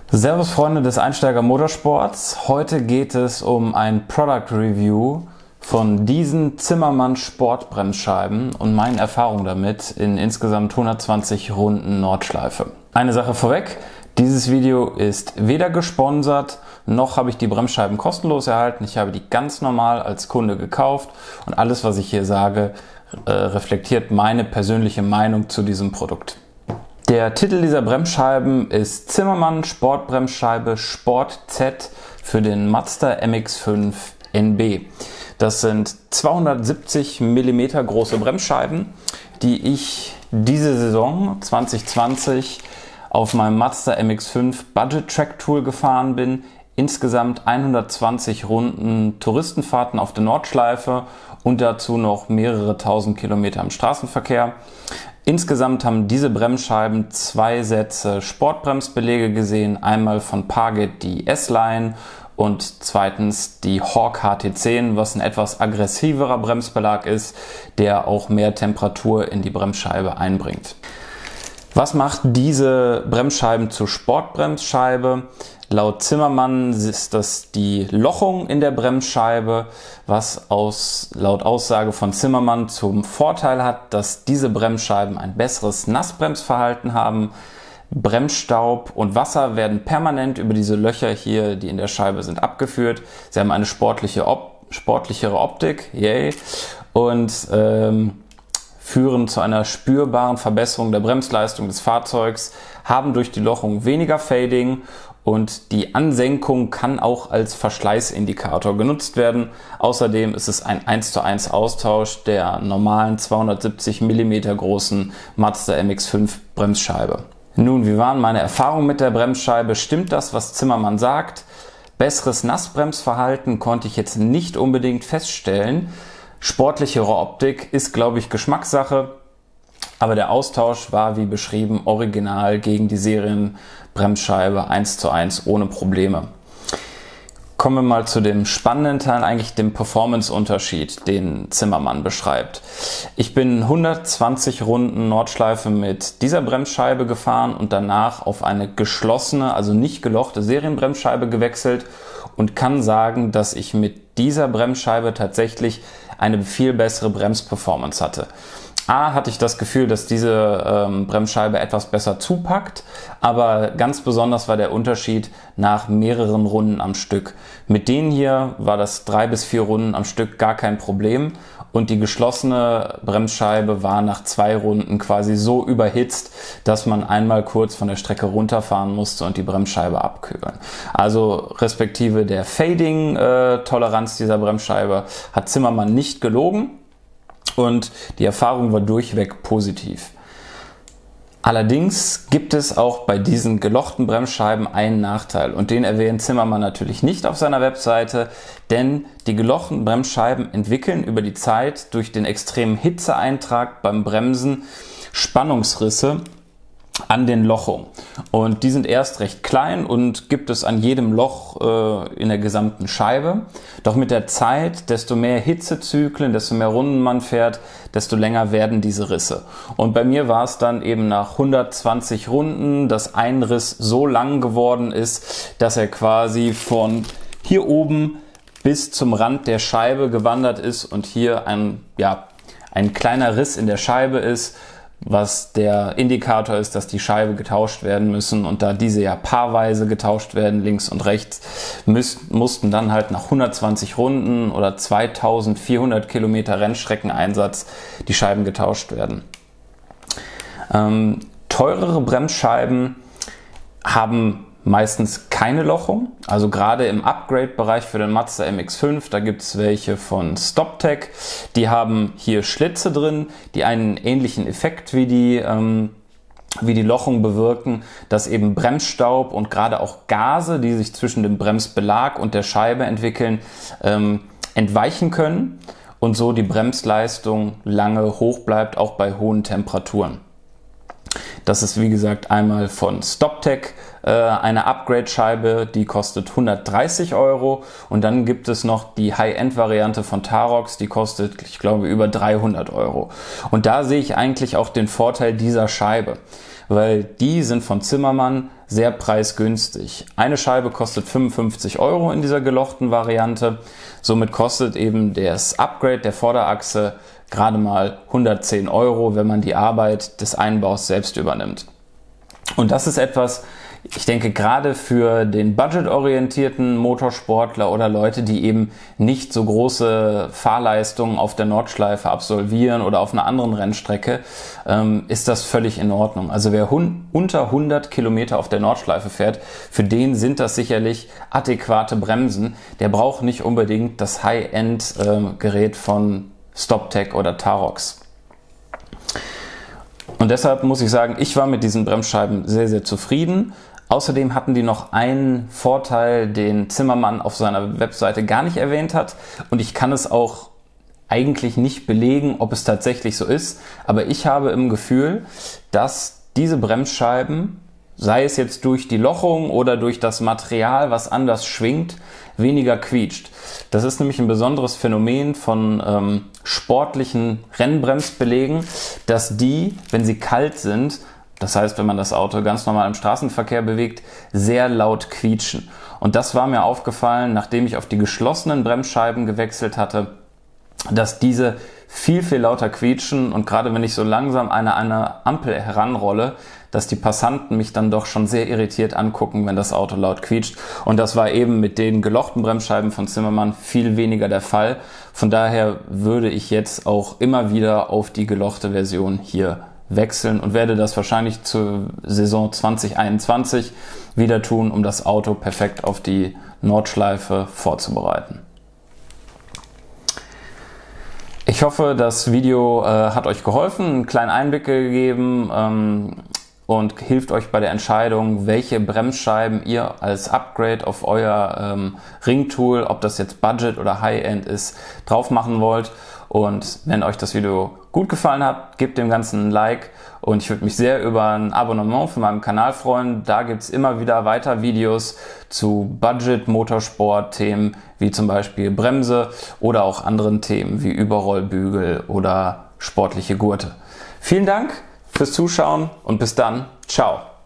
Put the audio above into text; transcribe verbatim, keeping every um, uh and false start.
Servus Freunde des Einsteiger Motorsports. Heute geht es um ein Product Review von diesen Zimmermann Sportbremsscheiben und meinen Erfahrungen damit in insgesamt hundertzwanzig Runden Nordschleife. Eine Sache vorweg, dieses Video ist weder gesponsert, noch habe ich die Bremsscheiben kostenlos erhalten. Ich habe die ganz normal als Kunde gekauft und alles, was ich hier sage, äh, reflektiert meine persönliche Meinung zu diesem Produkt. Der Titel dieser Bremsscheiben ist Zimmermann Sportbremsscheibe Sport Z für den Mazda M X fünf N B. Das sind zweihundertsiebzig Millimeter große Bremsscheiben, die ich diese Saison zwanzig zwanzig auf meinem Mazda M X fünf Budget Track Tool gefahren bin. Insgesamt hundertzwanzig Runden Touristenfahrten auf der Nordschleife und dazu noch mehrere tausend Kilometer im Straßenverkehr. Insgesamt haben diese Bremsscheiben zwei Sätze Sportbremsbeläge gesehen. Einmal von Parget die S-Line und zweitens die Hawk H T zehn, was ein etwas aggressiverer Bremsbelag ist, der auch mehr Temperatur in die Bremsscheibe einbringt. Was macht diese Bremsscheiben zur Sportbremsscheibe? Laut Zimmermann ist das die Lochung in der Bremsscheibe, was aus, laut Aussage von Zimmermann zum Vorteil hat, dass diese Bremsscheiben ein besseres Nassbremsverhalten haben. Bremsstaub und Wasser werden permanent über diese Löcher hier, die in der Scheibe sind, abgeführt. Sie haben eine sportliche Op- sportlichere Optik, yay, und ähm, führen zu einer spürbaren Verbesserung der Bremsleistung des Fahrzeugs, haben durch die Lochung weniger Fading und die Ansenkung kann auch als Verschleißindikator genutzt werden. Außerdem ist es ein eins zu eins Austausch der normalen zweihundertsiebzig Millimeter großen Mazda M X fünf Bremsscheibe. Nun, wie waren meine Erfahrungen mit der Bremsscheibe? Stimmt das, was Zimmermann sagt? Besseres Nassbremsverhalten konnte ich jetzt nicht unbedingt feststellen. Sportlichere Optik ist, glaube ich, Geschmackssache, aber der Austausch war, wie beschrieben, original gegen die Serienbremsscheibe eins zu eins ohne Probleme. Kommen wir mal zu dem spannenden Teil, eigentlich dem Performance-Unterschied, den Zimmermann beschreibt. Ich bin hundertzwanzig Runden Nordschleife mit dieser Bremsscheibe gefahren und danach auf eine geschlossene, also nicht gelochte Serienbremsscheibe gewechselt und kann sagen, dass ich mit dieser Bremsscheibe tatsächlich eine viel bessere Bremsperformance hatte. A, hatte ich das Gefühl, dass diese ähm, Bremsscheibe etwas besser zupackt, aber ganz besonders war der Unterschied nach mehreren Runden am Stück. Mit denen hier war das drei bis vier Runden am Stück gar kein Problem und die geschlossene Bremsscheibe war nach zwei Runden quasi so überhitzt, dass man einmal kurz von der Strecke runterfahren musste und die Bremsscheibe abkühlen. Also respektive der Fading-Toleranz dieser Bremsscheibe hat Zimmermann nicht gelogen. Und die Erfahrung war durchweg positiv. Allerdings gibt es auch bei diesen gelochten Bremsscheiben einen Nachteil und den erwähnt Zimmermann natürlich nicht auf seiner Webseite, denn die gelochten Bremsscheiben entwickeln über die Zeit durch den extremen Hitzeeintrag beim Bremsen Spannungsrisse an den Lochungen. Und die sind erst recht klein und gibt es an jedem Loch äh, in der gesamten Scheibe. Doch mit der Zeit, desto mehr Hitzezyklen, desto mehr Runden man fährt, desto länger werden diese Risse. Und bei mir war es dann eben nach hundertzwanzig Runden, dass ein Riss so lang geworden ist, dass er quasi von hier oben bis zum Rand der Scheibe gewandert ist und hier ein, ja, ein kleiner Riss in der Scheibe ist, was der Indikator ist, dass die Scheibe getauscht werden müssen. Und da diese ja paarweise getauscht werden, links und rechts, müssten, mussten dann halt nach hundertzwanzig Runden oder zweitausendvierhundert Kilometer Rennstreckeneinsatz die Scheiben getauscht werden. Ähm, teurere Bremsscheiben haben meistens keine Lochung, also gerade im Upgrade-Bereich für den Mazda M X fünf, da gibt es welche von StopTech, die haben hier Schlitze drin, die einen ähnlichen Effekt wie die, ähm, wie die Lochung bewirken, dass eben Bremsstaub und gerade auch Gase, die sich zwischen dem Bremsbelag und der Scheibe entwickeln, ähm, entweichen können und so die Bremsleistung lange hoch bleibt, auch bei hohen Temperaturen. Das ist wie gesagt einmal von StopTech äh, eine Upgrade-Scheibe, die kostet hundertdreißig Euro und dann gibt es noch die High-End-Variante von Tarox, die kostet, ich glaube, über dreihundert Euro. Und da sehe ich eigentlich auch den Vorteil dieser Scheibe, weil die sind von Zimmermann sehr preisgünstig. Eine Scheibe kostet fünfundfünfzig Euro in dieser gelochten Variante. Somit kostet eben das Upgrade der Vorderachse gerade mal hundertzehn Euro, wenn man die Arbeit des Einbaus selbst übernimmt. Und das ist etwas, ich denke, gerade für den budgetorientierten Motorsportler oder Leute, die eben nicht so große Fahrleistungen auf der Nordschleife absolvieren oder auf einer anderen Rennstrecke, ähm, ist das völlig in Ordnung. Also wer hun- unter hundert Kilometer auf der Nordschleife fährt, für den sind das sicherlich adäquate Bremsen. Der braucht nicht unbedingt das High-End-Gerät äh, von StopTech oder Tarox. Und deshalb muss ich sagen, ich war mit diesen Bremsscheiben sehr, sehr zufrieden. Außerdem hatten die noch einen Vorteil, den Zimmermann auf seiner Webseite gar nicht erwähnt hat. Und ich kann es auch eigentlich nicht belegen, ob es tatsächlich so ist. Aber ich habe im Gefühl, dass diese Bremsscheiben, sei es jetzt durch die Lochung oder durch das Material, was anders schwingt, weniger quietscht. Das ist nämlich ein besonderes Phänomen von ähm, sportlichen Rennbremsbelägen, dass die, wenn sie kalt sind, das heißt, wenn man das Auto ganz normal im Straßenverkehr bewegt, sehr laut quietschen. Und das war mir aufgefallen, nachdem ich auf die geschlossenen Bremsscheiben gewechselt hatte, dass diese viel, viel lauter quietschen und gerade wenn ich so langsam an eine Ampel heranrolle, dass die Passanten mich dann doch schon sehr irritiert angucken, wenn das Auto laut quietscht. Und das war eben mit den gelochten Bremsscheiben von Zimmermann viel weniger der Fall. Von daher würde ich jetzt auch immer wieder auf die gelochte Version hier wechseln und werde das wahrscheinlich zur Saison zwanzig einundzwanzig wieder tun, um das Auto perfekt auf die Nordschleife vorzubereiten. Ich hoffe, das Video äh, hat euch geholfen, einen kleinen Einblick gegeben ähm, und hilft euch bei der Entscheidung, welche Bremsscheiben ihr als Upgrade auf euer ähm, Ringtool, ob das jetzt Budget oder High-End ist, drauf machen wollt. Und wenn euch das Video gut gefallen hat, gebt dem Ganzen ein Like und ich würde mich sehr über ein Abonnement von meinem Kanal freuen. Da gibt es immer wieder weiter Videos zu Budget-Motorsport-Themen wie zum Beispiel Bremse oder auch anderen Themen wie Überrollbügel oder sportliche Gurte. Vielen Dank fürs Zuschauen und bis dann. Ciao.